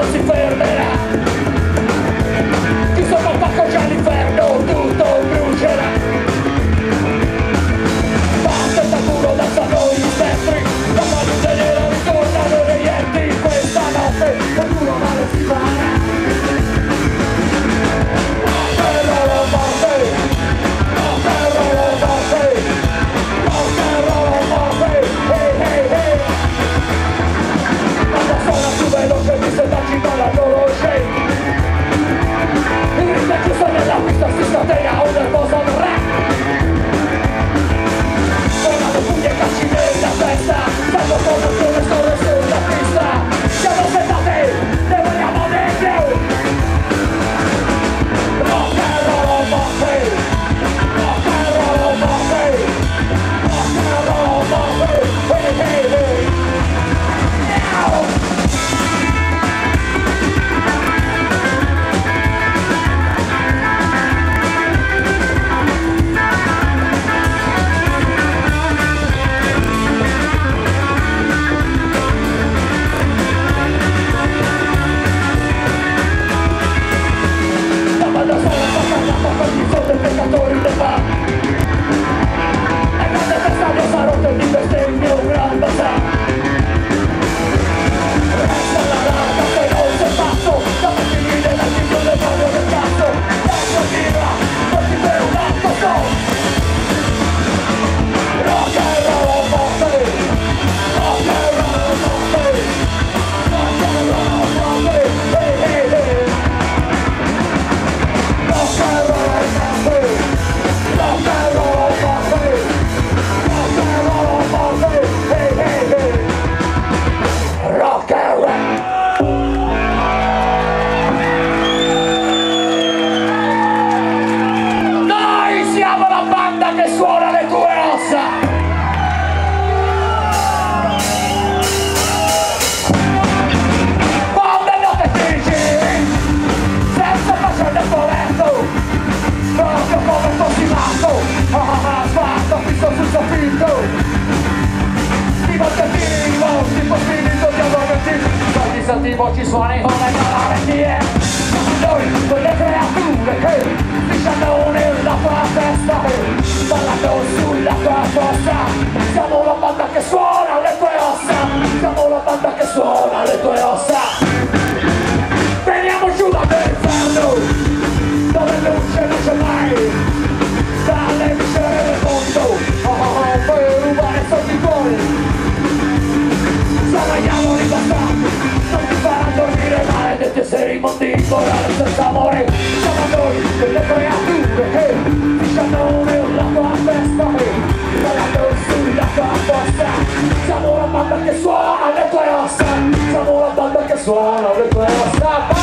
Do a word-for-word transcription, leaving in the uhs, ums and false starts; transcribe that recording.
si fermerà. Chi sopra il pacco c'è l'inferno, tutto brucerà. Basta il tamburo, danzano gli spettri, la palude nera ritornano i reienti. Questa notte qualcuno male si farà. Ci suoni come calamenti, noi quelle creature che strisciano nella tua testa, ballando sulla tua fossa. Siamo la banda che suona le tue ossa, siamo la banda che suona le tue ossa. Veniamo giù dall'inferno, dove luce non c'è mai, dalle viscere del mondo, oh, oh, oh, per rubare soldi tuoi. Saraiamo ribassati, non ti faranno dormire, maledetti esseri immondi, morale senza amore. Siamo noi, quelle creature che diciamo nella tua testa, ballando sulla tua fossa. Siamo la banda che suona le tue ossa, siamo la banda che suona le tue ossa.